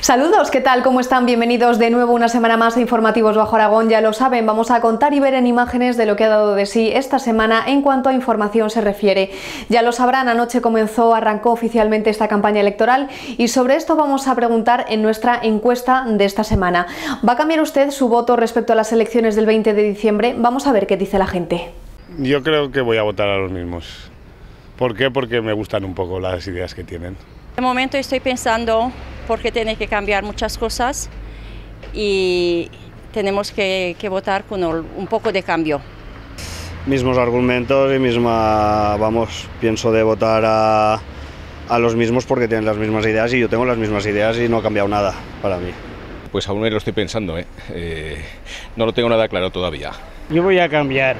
Saludos, ¿qué tal? ¿Cómo están? Bienvenidos de nuevo una semana más a Informativos Bajo Aragón. Ya lo saben, vamos a contar y ver en imágenes de lo que ha dado de sí esta semana en cuanto a información se refiere. Ya lo sabrán, anoche arrancó oficialmente esta campaña electoral y sobre esto vamos a preguntar en nuestra encuesta de esta semana. ¿Va a cambiar usted su voto respecto a las elecciones del 20 de diciembre? Vamos a ver qué dice la gente. Yo creo que voy a votar a los mismos. ¿Por qué? Porque me gustan un poco las ideas que tienen. De momento estoy pensando porque tiene que cambiar muchas cosas y tenemos que votar con un poco de cambio. Mismos argumentos y pienso de votar a los mismos porque tienen las mismas ideas y yo tengo las mismas ideas y no ha cambiado nada para mí. Pues aún lo estoy pensando, no lo tengo nada claro todavía. Yo voy a cambiar.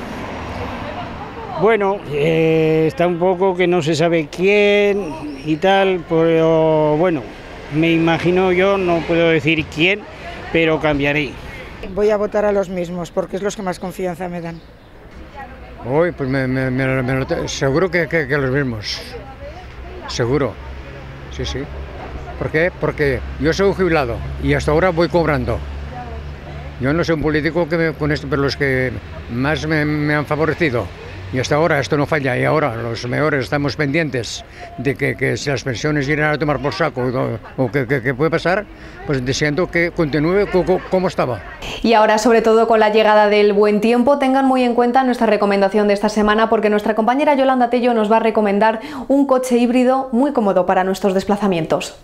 Bueno, está un poco que no se sabe quién y tal, pero bueno, me imagino yo, no puedo decir quién, pero cambiaré. Voy a votar a los mismos porque es los que más confianza me dan. Uy, pues seguro que los mismos, seguro, sí. ¿Por qué? Porque yo soy un jubilado y hasta ahora voy cobrando. Yo no soy un político con esto, pero los que más me han favorecido. Y hasta ahora esto no falla y ahora los mejores estamos pendientes de que si las pensiones vienen a tomar por saco o que puede pasar, pues deseando que continúe como estaba. Y ahora, sobre todo con la llegada del buen tiempo, tengan muy en cuenta nuestra recomendación de esta semana porque nuestra compañera Yolanda Tello nos va a recomendar un coche híbrido muy cómodo para nuestros desplazamientos.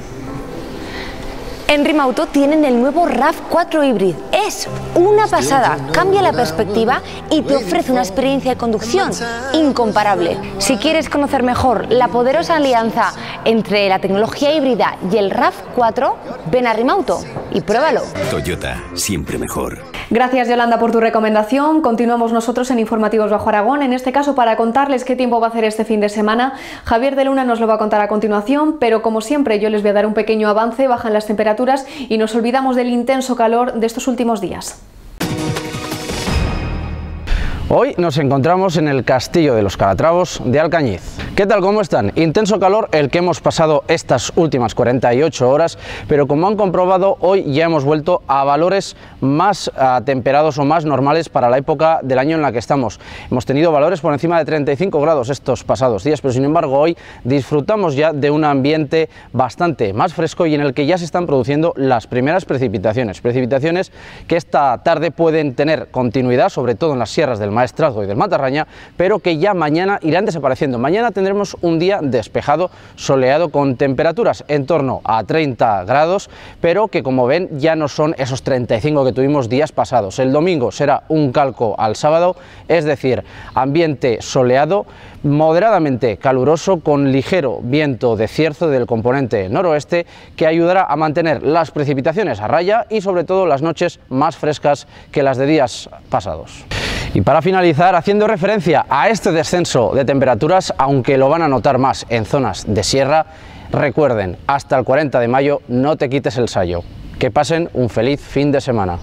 En Rimauto tienen el nuevo RAV4 Hybrid. Es una pasada, cambia la perspectiva y te ofrece una experiencia de conducción incomparable. Si quieres conocer mejor la poderosa alianza entre la tecnología híbrida y el RAV4, ven a Rimauto y pruébalo. Toyota, siempre mejor. Gracias, Yolanda, por tu recomendación. Continuamos nosotros en Informativos Bajo Aragón, en este caso para contarles qué tiempo va a hacer este fin de semana. Javier de Luna nos lo va a contar a continuación, pero como siempre yo les voy a dar un pequeño avance. Bajan las temperaturas y nos olvidamos del intenso calor de estos últimos días. Hoy nos encontramos en el Castillo de los Calatravos de Alcañiz. ¿Qué tal? ¿Cómo están? Intenso calor el que hemos pasado estas últimas 48 horas, pero como han comprobado, hoy ya hemos vuelto a valores más atemperados o más normales para la época del año en la que estamos. Hemos tenido valores por encima de 35 grados estos pasados días, pero sin embargo hoy disfrutamos ya de un ambiente bastante más fresco y en el que ya se están produciendo las primeras precipitaciones. Precipitaciones que esta tarde pueden tener continuidad, sobre todo en las sierras del Maestrazgo y del Matarraña, pero que ya mañana irán desapareciendo. Mañana tendremos un día despejado, soleado, con temperaturas en torno a 30 grados, pero que como ven ya no son esos 35 que tuvimos días pasados. El domingo será un calco al sábado, es decir, ambiente soleado, moderadamente caluroso, con ligero viento de cierzo del componente noroeste que ayudará a mantener las precipitaciones a raya y sobre todo las noches más frescas que las de días pasados. Y para finalizar, haciendo referencia a este descenso de temperaturas, aunque lo van a notar más en zonas de sierra, recuerden, hasta el 40 de mayo no te quites el sayo. Que pasen un feliz fin de semana.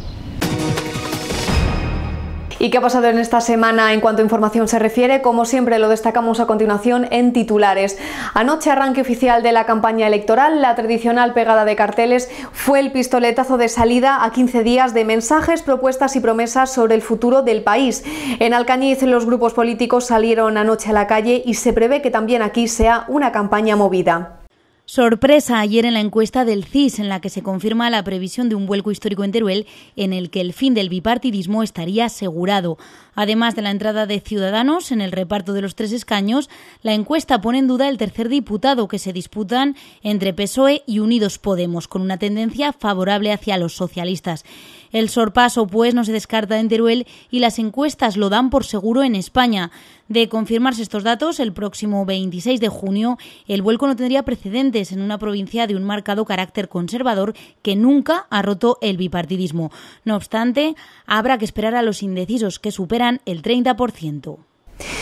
¿Y qué ha pasado en esta semana en cuanto a información se refiere? Como siempre lo destacamos a continuación en titulares. Anoche, arranque oficial de la campaña electoral, la tradicional pegada de carteles fue el pistoletazo de salida a 15 días de mensajes, propuestas y promesas sobre el futuro del país. En Alcañiz los grupos políticos salieron anoche a la calle y se prevé que también aquí sea una campaña movida. Sorpresa ayer en la encuesta del CIS, en la que se confirma la previsión de un vuelco histórico en Teruel, en el que el fin del bipartidismo estaría asegurado. Además de la entrada de Ciudadanos en el reparto de los 3 escaños, la encuesta pone en duda el tercer diputado, que se disputan entre PSOE y Unidos Podemos, con una tendencia favorable hacia los socialistas. El sorpaso, pues, no se descarta en Teruel y las encuestas lo dan por seguro en España. De confirmarse estos datos, el próximo 26 de junio, el vuelco no tendría precedentes en una provincia de un marcado carácter conservador que nunca ha roto el bipartidismo. No obstante, habrá que esperar a los indecisos, que superan el 30%.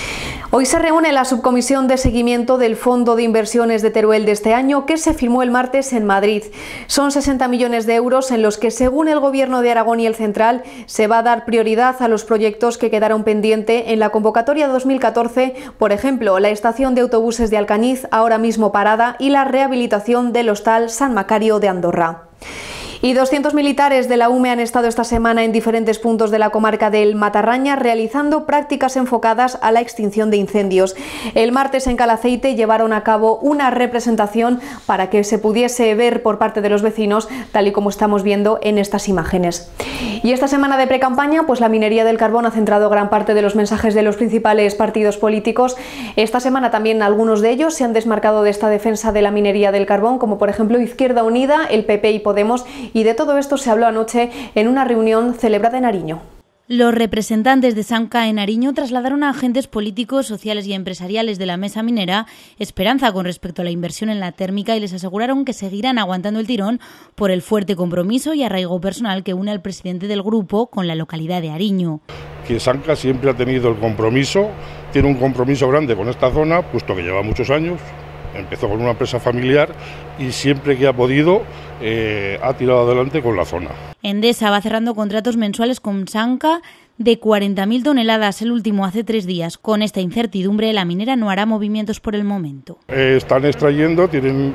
Hoy se reúne la subcomisión de seguimiento del Fondo de Inversiones de Teruel de este año, que se firmó el martes en Madrid. Son 60 millones de euros en los que, según el Gobierno de Aragón y el Central, se va a dar prioridad a los proyectos que quedaron pendientes en la convocatoria 2014, por ejemplo, la estación de autobuses de Alcañiz, ahora mismo parada, y la rehabilitación del Hostal San Macario de Andorra. Y 200 militares de la UME han estado esta semana en diferentes puntos de la comarca del Matarraña realizando prácticas enfocadas a la extinción de incendios. El martes en Calaceite llevaron a cabo una representación para que se pudiese ver por parte de los vecinos, tal y como estamos viendo en estas imágenes. Y esta semana de precampaña, pues la minería del carbón ha centrado gran parte de los mensajes de los principales partidos políticos. Esta semana también algunos de ellos se han desmarcado de esta defensa de la minería del carbón, como por ejemplo Izquierda Unida, el PP y Podemos. Y de todo esto se habló anoche en una reunión celebrada en Ariño. Los representantes de Samca en Ariño trasladaron a agentes políticos, sociales y empresariales de la mesa minera esperanza con respecto a la inversión en la térmica y les aseguraron que seguirán aguantando el tirón por el fuerte compromiso y arraigo personal que une al presidente del grupo con la localidad de Ariño. Que Samca siempre ha tenido el compromiso, tiene un compromiso grande con esta zona, puesto que lleva muchos años. Empezó con una empresa familiar y siempre que ha podido ha tirado adelante con la zona. Endesa va cerrando contratos mensuales con Samca de 40.000 toneladas, el último hace 3 días. Con esta incertidumbre, la minera no hará movimientos por el momento. Están extrayendo, tienen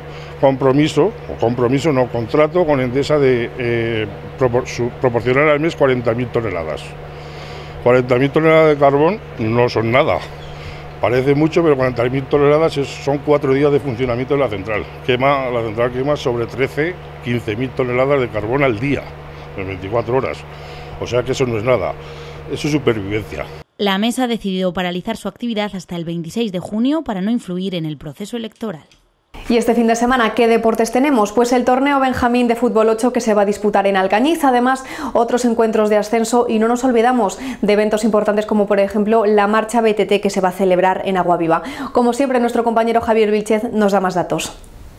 contrato con Endesa de proporcionar al mes 40.000 toneladas. 40.000 toneladas de carbón no son nada. Parece mucho, pero 40.000 toneladas son 4 días de funcionamiento de la central. La central quema sobre 15.000 toneladas de carbón al día, en 24 horas. O sea que eso no es nada, eso es supervivencia. La mesa ha decidido paralizar su actividad hasta el 26 de junio para no influir en el proceso electoral. Y este fin de semana, ¿qué deportes tenemos? Pues el torneo Benjamín de Fútbol 8 que se va a disputar en Alcañiz, además otros encuentros de ascenso y no nos olvidamos de eventos importantes como por ejemplo la marcha BTT que se va a celebrar en Aguaviva. Como siempre, nuestro compañero Javier Vilchez nos da más datos.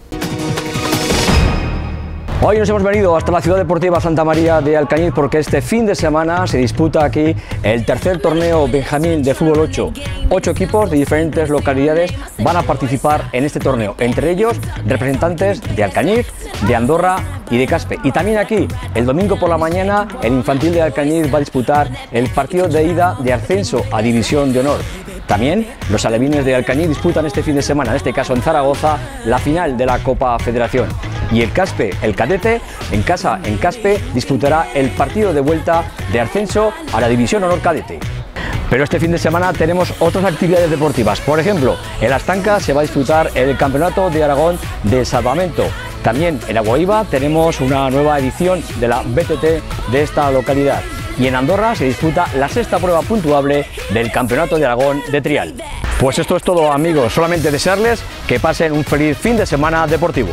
Hoy nos hemos venido hasta la ciudad deportiva Santa María de Alcañiz porque este fin de semana se disputa aquí el tercer torneo Benjamín de Fútbol 8. 8 equipos de diferentes localidades van a participar en este torneo, entre ellos representantes de Alcañiz, de Andorra y de Caspe. Y también aquí, el domingo por la mañana, el infantil de Alcañiz va a disputar el partido de ida de ascenso a División de Honor. También los alevines de Alcañiz disputan este fin de semana, en este caso en Zaragoza, la final de la Copa Federación. Y el Caspe, el cadete, en casa en Caspe, disputará el partido de vuelta de ascenso a la División Honor Cadete. Pero este fin de semana tenemos otras actividades deportivas. Por ejemplo, en Las Tancas se va a disputar el Campeonato de Aragón de Salvamento. También en Aguaviva tenemos una nueva edición de la BTT de esta localidad. Y en Andorra se disputa la 6ª prueba puntuable del Campeonato de Aragón de Trial. Pues esto es todo, amigos, solamente desearles que pasen un feliz fin de semana deportivo.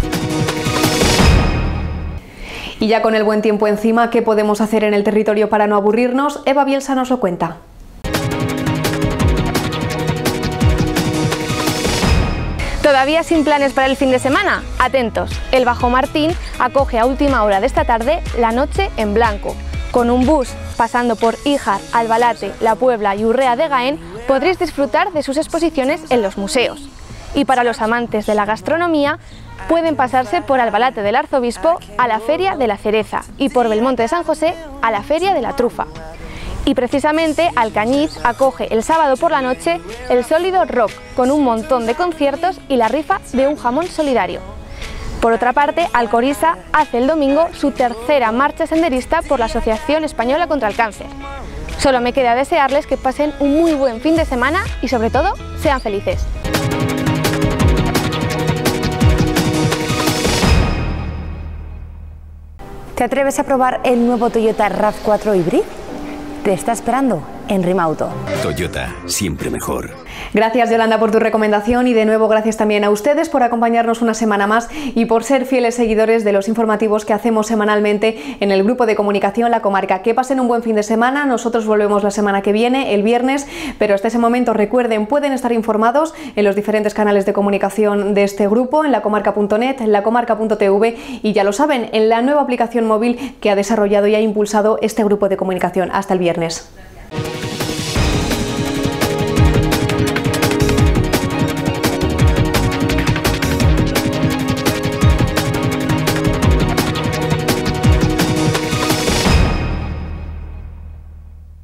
Y ya con el buen tiempo encima, ¿qué podemos hacer en el territorio para no aburrirnos? Eva Bielsa nos lo cuenta. ¿Todavía sin planes para el fin de semana? Atentos, el Bajo Martín acoge a última hora de esta tarde la Noche en Blanco. Con un bus pasando por Híjar, Albalate, La Puebla y Urrea de Gaén, podréis disfrutar de sus exposiciones en los museos. Y para los amantes de la gastronomía, pueden pasarse por Albalate del Arzobispo a la Feria de la Cereza y por Belmonte de San José a la Feria de la Trufa. Y precisamente Alcañiz acoge el sábado por la noche el Sólido Rock, con un montón de conciertos y la rifa de un jamón solidario. Por otra parte, Alcoriza hace el domingo su tercera marcha senderista por la Asociación Española contra el Cáncer. Solo me queda desearles que pasen un muy buen fin de semana y sobre todo, sean felices. ¿Te atreves a probar el nuevo Toyota RAV4 Hybrid? Te está esperando en Rimauto. Toyota, siempre mejor. Gracias, Yolanda, por tu recomendación y de nuevo gracias también a ustedes por acompañarnos una semana más y por ser fieles seguidores de los informativos que hacemos semanalmente en el grupo de comunicación La Comarca. Que pasen un buen fin de semana, nosotros volvemos la semana que viene, el viernes, pero hasta ese momento recuerden, pueden estar informados en los diferentes canales de comunicación de este grupo, en lacomarca.net, en lacomarca.tv y ya lo saben, en la nueva aplicación móvil que ha desarrollado y ha impulsado este grupo de comunicación. Hasta el viernes.